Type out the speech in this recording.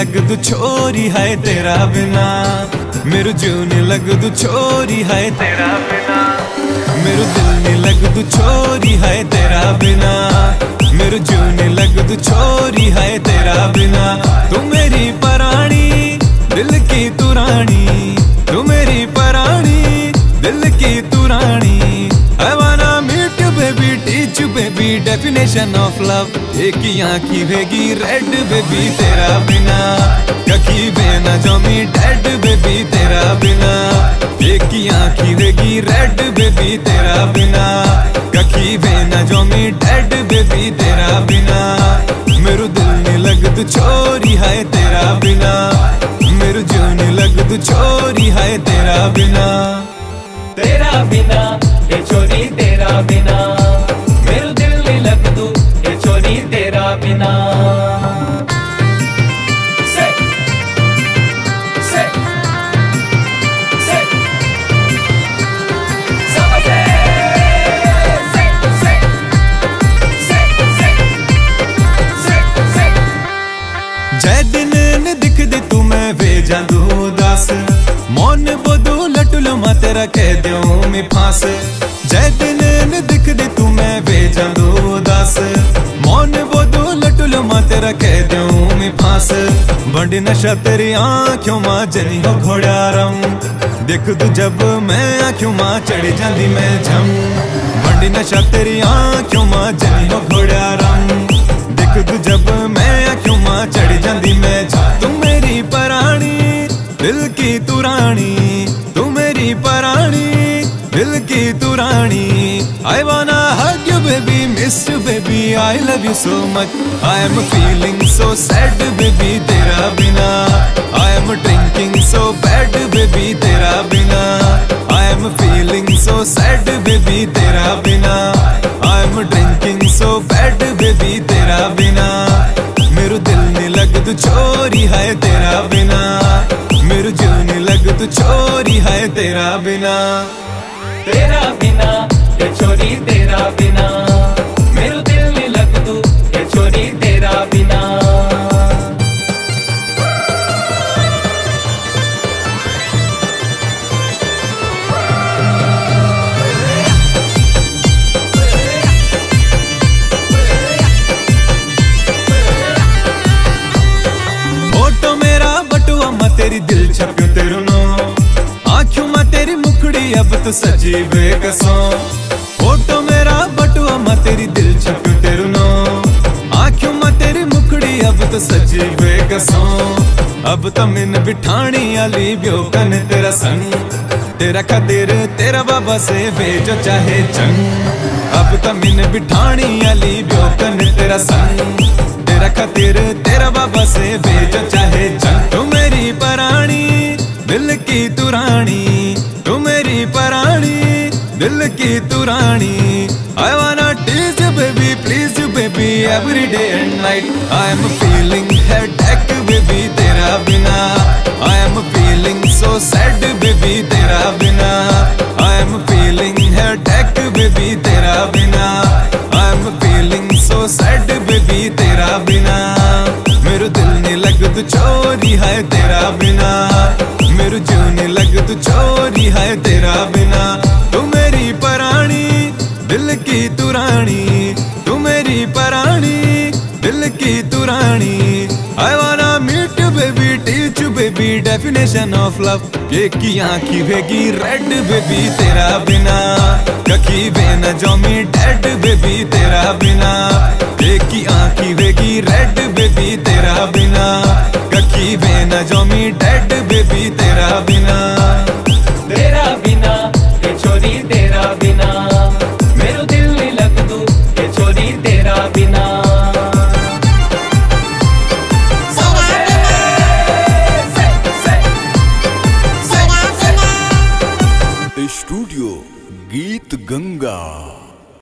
लग तू छोरी है तेरा बिना, मेरे जीव नहीं लग तू छोरी है तेरा बिना, मेरे दिल नहीं लग तू छोरी है तेरा बिना, मेरे जीव नहीं लग तू छोरी है तेरा बिना। तू मेरी परानी दिल की तू रानी, तू मेरी परानी दिल की तू रानी। I wanna meet you baby, teach you baby, definition of love। एक आँखी भेगी रेड बेबी तेरा बिना, कखी बेना जमी डेड बेबी तेरा बिना। एक आँखी भेगी रेड बेबी तेरा बिना, कखी बेना जमी डेड बेबी तेरा बिना। मेरू दिल नहीं लग तू छोरी है तेरा बिना, मेरू जीव नहीं लग तू छोरी है तेरा बिना। तेरा बिना ये छोरी तेरा बिना, मेरे दिल नहीं लग तू ये छोरी तेरा बिना। से, से, से, समझे, से, से, से, से, से। जय दिन न दिख दे तू मैं वे जादू उदास, मौन बोदू लटुलो मा तेरा कह दूं मैं फांस। जय दिन न दिख दे तू मैं वे जादू उदास, मौन बोदू लटुलो मा तेरा कह दूं मैं फांस। बंडी नशा तेरी आँखों मां जनी हो घोड़ारम, देख तू जब मैं आँखों मां चढ़ जाती मैं झम। बंडी नशा तेरी आँखों मां जनी हो घोड़ारम, देख तू जब मैं आँखों मां चढ़ जाती मैं झम। तू मेरी परानी दिल की तू रानी, तू मेरी परानी दिल की तू रानी। I wanna hug you baby, miss you baby, I love you so much। I am feeling so sad baby तेरा बिना, I am drinking so bad baby तेरा बिना। I am feeling so sad baby तेरा बिना, I am drinking so bad baby तेरा बिना। मेरू दिल नहीं लग तू छोरी है तेरा बिना, मेरू जीव नहीं लग तू छोरी है तेरा बिना। तेरा बिना ये छोरी तेरा बिना, मेरे दिल नहीं लग तू ये छोरी तेरा बिना। फोटो मेरा बटुआ मा तेरी दिल छप्यो तेरू नो, आँखों में तेरी मुखड़ी अब तो सजी बेकसों। फोटो मेरा बटुआ मा तेरी दिल छप्यो तेरू नो, आँखों में तेरी मुखड़ी अब तो सजी बेकसों। अब तो मिन बिठानी आली ब्योकन तेरा संग, तेरा खातिर तेरा बाबा से भेजो चाहे चंग। अब तो मिन बिठानी आली ब्योकन तेरा संग, तेरा खातिर तेरा बाबा से भेजो चाहे चंग। तू मेरी परानी दिल की तू रानी, तू मेरी परानी दिल की तू रानी। I wanna tease you baby, please you baby, every day and night। I am feeling headache baby तेरा बिना, I am feeling so sad baby तेरा बिना। I am feeling headache baby तेरा बिना, I am feeling so sad baby तेरा बिना। मेरे दिल नहीं लग तू छोरी है तेरा बिना, मेरे जीव नहीं लग तू छोरी है तेरा बिना। तू मेरी परानी दिल की तू रानी, तू मेरी परानी दिल की तू रानी। I wanna meet you baby, teach you baby, definition of love। एक आँखी भेगी रेड बेबी तेरा बिना, कखी बेना जमी डेड बेबी तेरा बिना।